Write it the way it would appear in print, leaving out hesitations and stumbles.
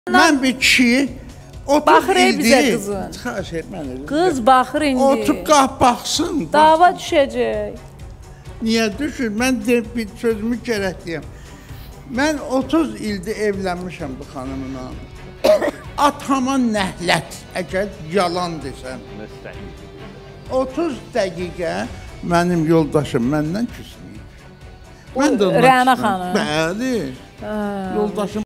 Mən bir kişi 30 Baxır bizə ildir. qızın. Xahiş etməni. Qız baxır indi. Oturup baxsın. Dava düşəcək. Niyə düşür? Mən bir sözümü gərək deyəm. Mən 30 ildir evlənmişəm bu xanımla. Atama nəhlət, əgər yalan desəm. 30 dəqiqə mənim yoldaşım məndən küsməyib. Mən də Rəna xanım. Bəli. Yoldaşım